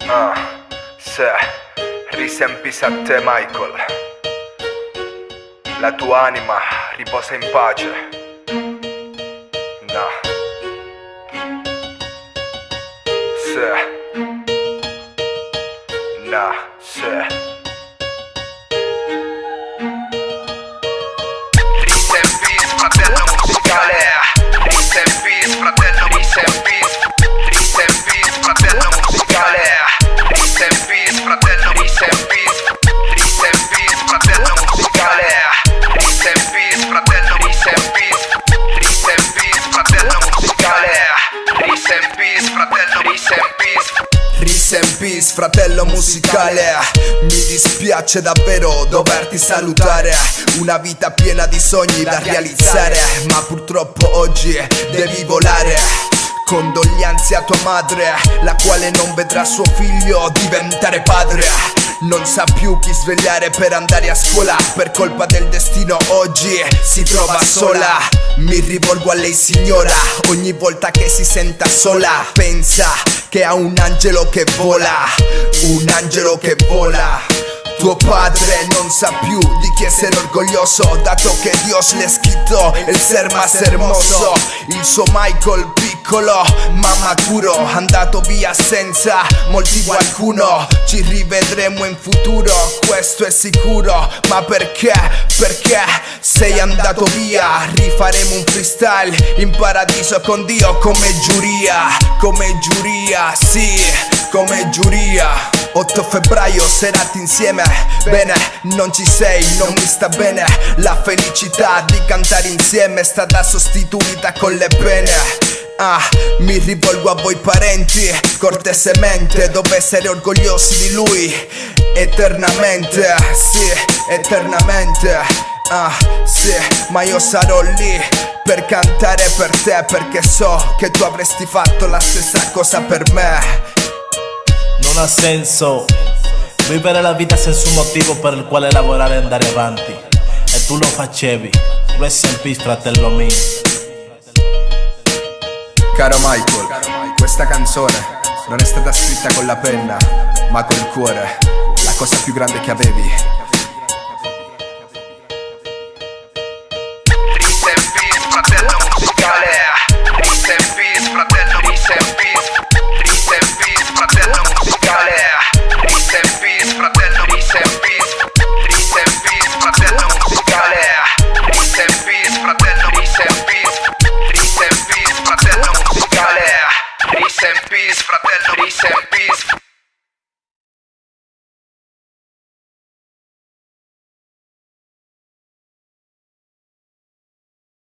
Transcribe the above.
Se risempis a te, Michael, la tua anima riposa in pace. No. Se no, se risempis, fratello musicale. Risempis, fratello, risempis. Risempis, fratello musicale. Risempis, fratello, risempis. Risempis, fratello musicale. Risempis, fratello, risempis. Risempis, fratello musicale. Risempis, fratello, risempis. Risempis, fratello musicale. Mi dispiace davvero doverti salutare. Una vita piena di sogni da realizzare, ma purtroppo oggi devi volare. Condoglianze a tua madre, la quale non vedrà suo figlio diventare padre. Non sa più chi svegliare per andare a scuola, per colpa del destino oggi si trova sola. Mi rivolgo a lei signora, ogni volta che si senta sola pensa che ha un angelo che vola, un angelo che vola. Tuo padre non sa più di chi essere orgoglioso, dato che Dios le escrito el ser más hermoso. Il suo Michael piccolo ma maturo, andato via senza motivo alcuno. Ci rivedremo in futuro, questo è sicuro. Ma perché? Perché sei andato via? Rifaremo un freestyle in paradiso con Dio come giuria. Come giuria, sì, come giuria. 8 febbraio, serate insieme. Bene, non ci sei, non mi sta bene. La felicità di cantare insieme è stata sostituita con le pene. Mi rivolgo a voi parenti, cortesemente, dove essere orgogliosi di lui eternamente, sì, eternamente. Sì, ma io sarò lì per cantare per te, perché so che tu avresti fatto la stessa cosa per me. Non ha senso vivere la vita senza un motivo per il quale lavorare e andare avanti, e tu lo facevi. Rest in peace, fratello mio. Caro Michael, questa canzone non è stata scritta con la penna, ma col cuore. La cosa più grande che avevi